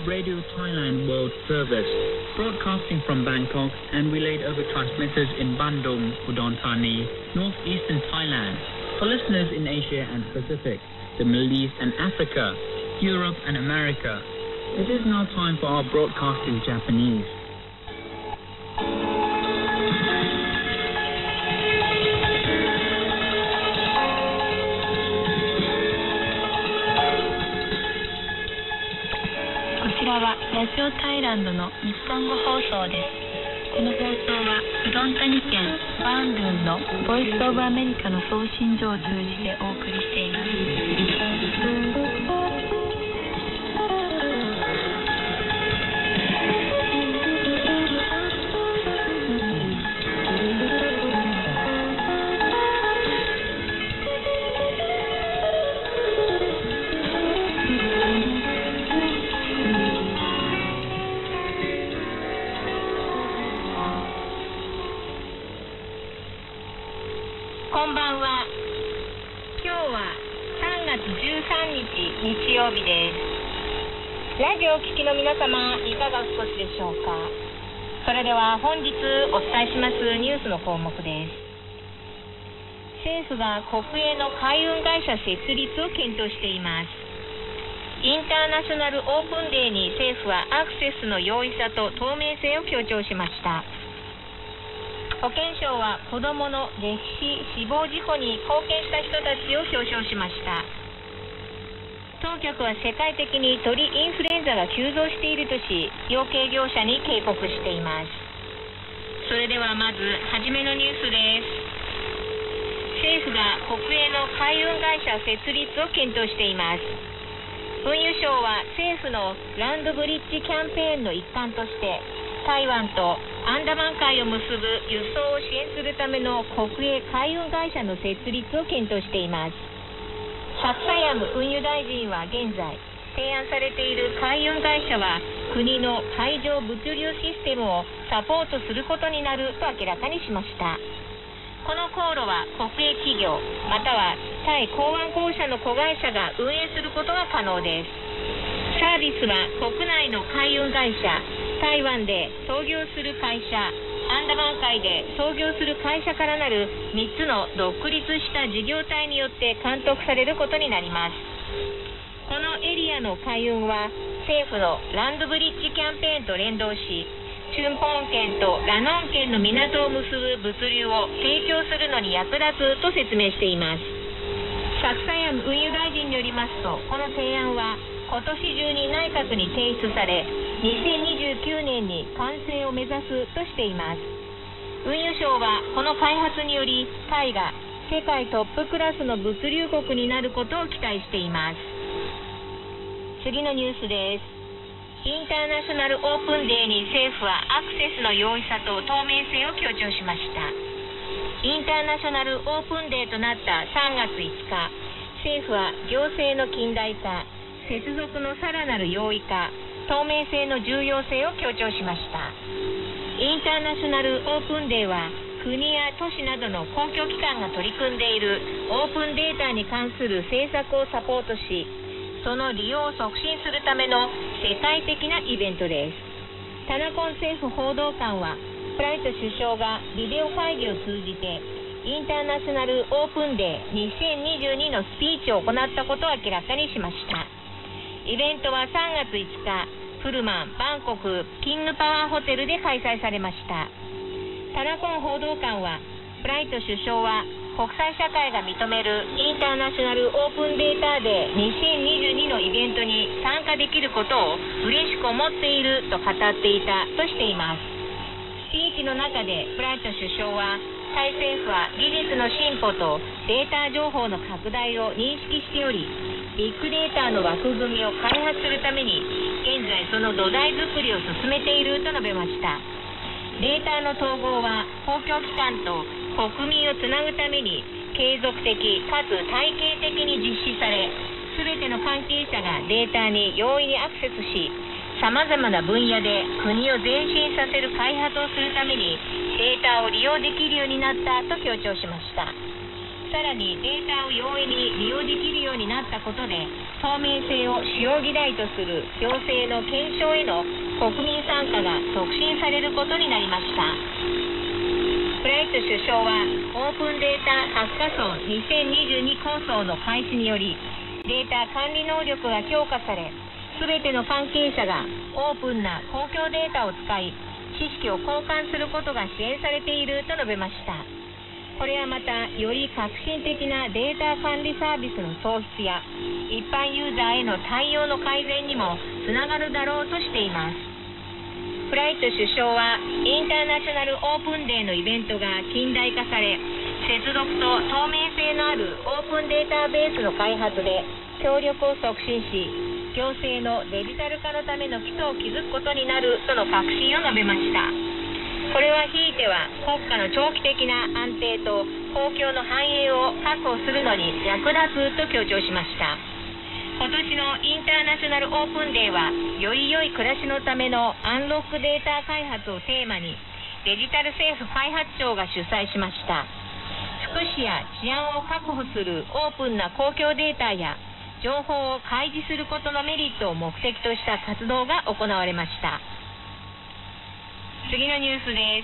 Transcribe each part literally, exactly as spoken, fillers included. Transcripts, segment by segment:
Radio Thailand World Service, broadcasting from Bangkok and relayed over transmitters in Bandung, Udon Thani, northeastern Thailand, for listeners in Asia and Pacific, the Middle East and Africa, Europe and America. It is now time for our broadcast in Japanese. ラジオタイランドの日本語放送です。この放送はうどん谷県バンドゥンのボイスオブアメリカの送信所を通じてお送りしています。こんばんは。今日はさんがつじゅうさんにち日曜日です。ラジオを聴きの皆様、いかがお過ごしでしょうか。それでは本日お伝えしますニュースの項目です。政府が国営の海運会社設立を検討しています。インターナショナルオープンデーに政府はアクセスの容易さと透明性を強調しました。保健省は子どもの溺死・死亡事故に貢献した人たちを表彰しました。当局は世界的に鳥インフルエンザが急増しているとし、養鶏業者に警告しています。それではまずはじめのニュースです。政府が国営の海運会社設立を検討しています。運輸省は政府のランドブリッジキャンペーンの一環として台湾とアンダマン海を結ぶ輸送を支援するための国営海運会社の設立を検討しています。サクサヤム運輸大臣は現在提案されている海運会社は国の海上物流システムをサポートすることになると明らかにしました。この航路は国営企業または対港湾公社の子会社が運営することが可能です。サービスは国内の海運会社、台湾で操業する会社、アンダマン海で操業する会社からなるみっつの独立した事業体によって監督されることになります。このエリアの海運は政府のランドブリッジキャンペーンと連動し、チュンポン県とラノン県の港を結ぶ物流を提供するのに役立つと説明しています。サクサヤム運輸大臣によりますと、この提案は今年中に内閣に提出され、にせんにじゅうきゅうねんに完成を目指すとしています。運輸省はこの開発によりタイが世界トップクラスの物流国になることを期待しています。次のニュースです。インターナショナルオープンデーに政府はアクセスの容易さと透明性を強調しました。インターナショナルオープンデーとなったさんがついつか、政府は行政の近代化、接続のさらなる容易化、透明性の重要性を強調しました。インターナショナルオープンデーは国や都市などの公共機関が取り組んでいるオープンデータに関する政策をサポートし、その利用を促進するための世界的なイベントです。タナコン政府報道官はプライト首相がビデオ会議を通じてインターナショナルオープンデーにせんにじゅうにのスピーチを行ったことを明らかにしました。イベントはさんがついつか、プルマン、バンコク、キングパワーホテルで開催されました。タナコン報道官は、プライト首相は、国際社会が認めるインターナショナルオープンデータデーにせんにじゅうにのイベントに参加できることを嬉しく思っていると語っていたとしています。スピーチの中でプライト首相は、タイ政府は技術の進歩とデータ情報の拡大を認識しており、ビッグデータの枠組みを開発するために現在その土台作りを進めていると述べました。データの統合は公共機関と国民をつなぐために継続的かつ体系的に実施され、すべての関係者がデータに容易にアクセスし、さまざまな分野で国を前進させる開発をするためにデータを利用できるようになったと強調しました。 さらにデータを容易に利用できるようになったことで、透明性を主要議題とする行政の検証への国民参加が促進されることになりました。プライト首相はオープンデータハッカソンにせんにじゅうに構想の開始により、データ管理能力が強化され、すべての関係者がオープンな公共データを使い、知識を交換することが支援されていると述べました。これはまた、より革新的なデータ管理サービスの創出や、一般ユーザーへの対応の改善にもつながるだろうとしています。プライト首相は、インターナショナルオープンデーのイベントが近代化され、接続と透明性のあるオープンデータベースの開発で協力を促進し、行政のデジタル化のための基礎を築くことになるとの確信を述べました。これはひいては国家の長期的な安定と公共の繁栄を確保するのに役立つと強調しました。今年のインターナショナルオープンデーは、より良い暮らしのためのアンロックデータ開発をテーマに、デジタル政府開発庁が主催しました。福祉や治安を確保するオープンな公共データや情報を開示することのメリットを目的とした活動が行われました。次のニュースです。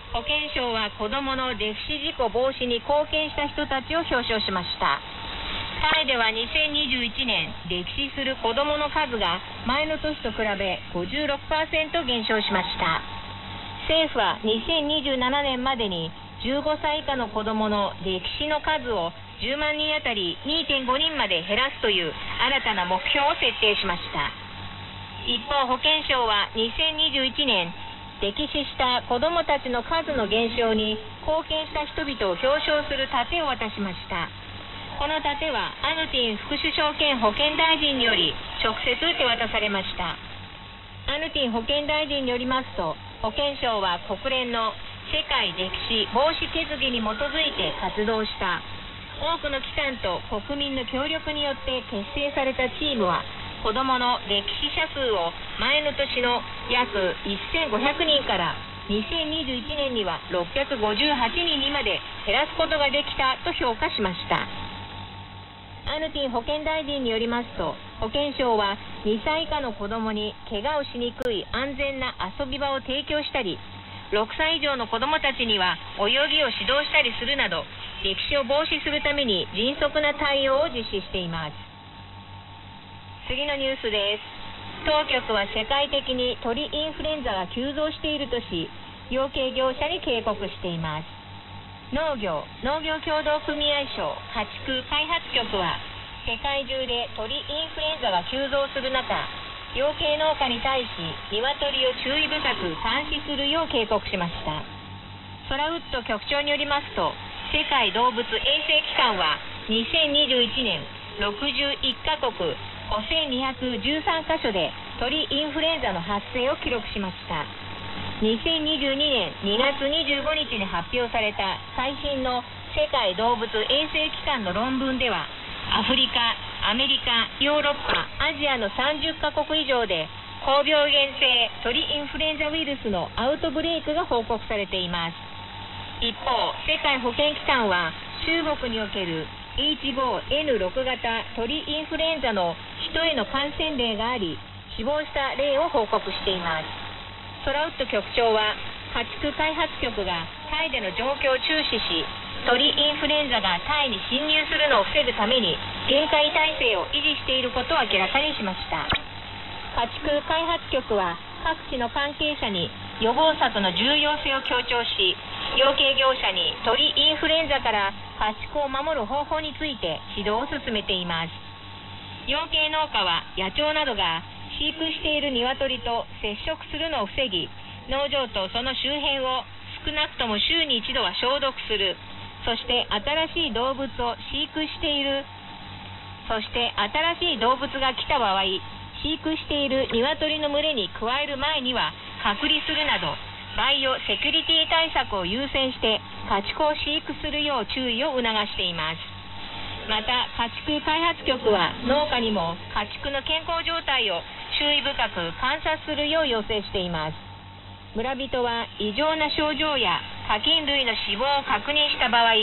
保健省は子どもの溺死事故防止に貢献した人たちを表彰しました。タイではにせんにじゅういちねん、溺死する子どもの数が前の年と比べ ごじゅうろくパーセント 減少しました。政府はにせんにじゅうななねんまでにじゅうごさい以下の子どもの溺死の数をじゅうまんにんあたり にてんごにんまで減らすという新たな目標を設定しました。一方、保健省はにせんにじゅういちねん、溺死した子どもたちの数の減少に貢献した人々を表彰する盾を渡しました。この盾はアヌティン副首相兼保健大臣により直接手渡されました。アヌティン保健大臣によりますと、保健省は国連の世界溺死防止決議に基づいて活動した多くの機関と国民の協力によって結成されたチームは、子どもの溺死者数を前の年の約せんごひゃくにんからにせんにじゅういちねんにはろっぴゃくごじゅうはちにんにまで減らすことができたと評価しました。アヌティン保健大臣によりますと、保健省はにさい以下の子どもに怪我をしにくい安全な遊び場を提供したり、ろくさい以上の子どもたちには泳ぎを指導したりするなど、溺死を防止するために迅速な対応を実施しています。次のニュースです。当局は世界的に鳥インフルエンザが急増しているとし、養鶏業者に警告しています。農業・農業協同組合省家畜開発局は、世界中で鳥インフルエンザが急増する中、養鶏農家に対し鶏を注意深く監視するよう警告しました。ソラウッド局長によりますと、世界動物衛生機関はにせんにじゅういちねんろくじゅういっかこくごせんにひゃくじゅうさんかしょで鳥インフルエンザの発生を記録しました。にせんにじゅうにねんにがつにじゅうごにちに発表された最新の世界動物衛生機関の論文では、アフリカ、アメリカ、ヨーロッパ、アジアのさんじゅっかこく以上で高病原性鳥インフルエンザウイルスのアウトブレイクが報告されています。一方、世界保健機関は中国における エイチフォーエヌシック 型鳥インフルエンザの人への感染例があり、死亡した例を報告しています。ソラウッド局長は、家畜開発局がタイでの状況を注視し、鳥インフルエンザがタイに侵入するのを防ぐために厳戒態勢を維持していることを明らかにしました。家畜開発局は各地の関係者に予防策の重要性を強調し、養鶏業者に鳥インフルエンザから家畜を守る方法について指導を進めています。養鶏農家は野鳥などが飼育している鶏と接触するのを防ぎ、農場とその周辺を少なくとも週に一度は消毒する。そして新しい動物を飼育しているそして新しい動物が来た場合、飼育している鶏の群れに加える前には隔離するなど、バイオセキュリティ対策を優先して家畜を飼育するよう注意を促しています。また、家畜開発局は農家にも家畜の健康状態を注意深く観察するよう要請しています。村人は異常な症状や家禽類の死亡を確認した場合、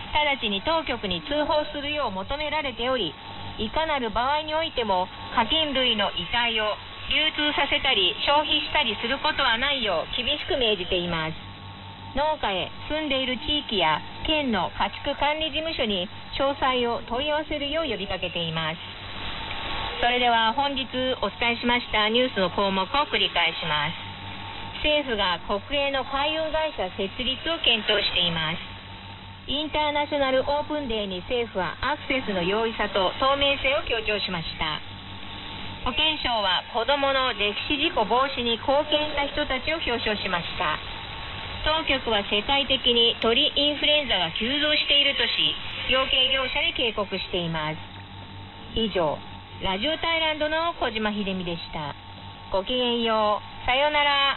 直ちに当局に通報するよう求められており、いかなる場合においても家禽類の遺体を流通させたり消費したりすることはないよう厳しく命じています。農家へ住んでいる地域や県の家畜管理事務所に詳細を問い合わせるよう呼びかけています。それでは本日お伝えしましたニュースの項目を繰り返します。政府が国営の海運会社設立を検討しています。インターナショナルオープンデーに政府はアクセスの容易さと透明性を強調しました。保健省は子どもの溺死事故防止に貢献した人たちを表彰しました。当局は世界的に鳥インフルエンザが急増しているとし、養鶏業者に警告しています。以上、ラジオタイランドの小島秀美でした。ごきげんよう。さようなら。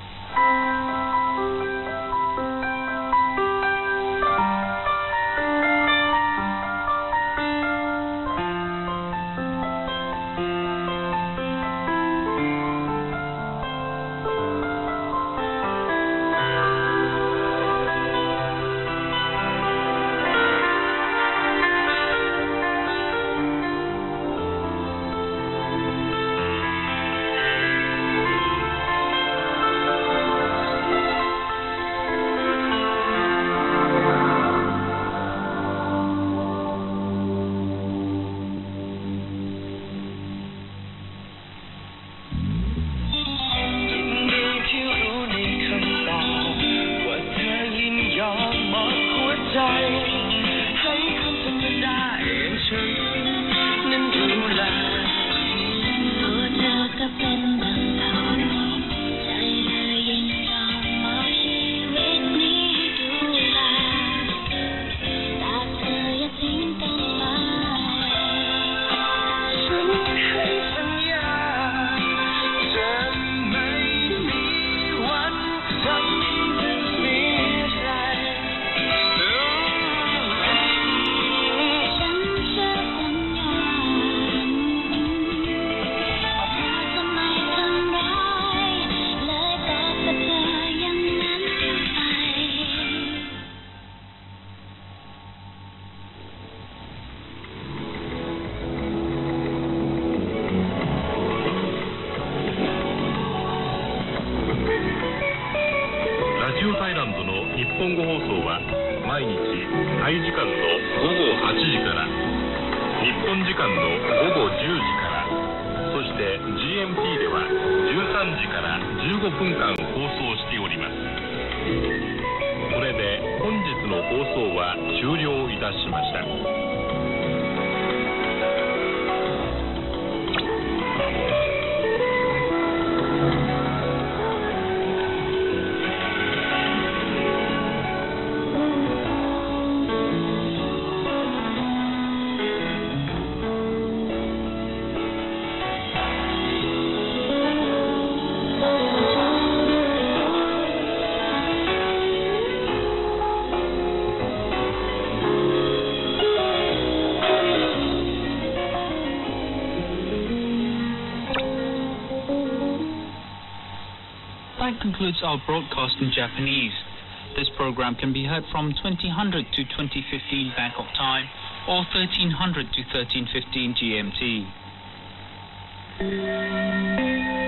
Concludes our broadcast in Japanese. This program can be heard from twenty hundred to twenty fifteen Bangkok time or thirteen hundred to thirteen fifteen G M T.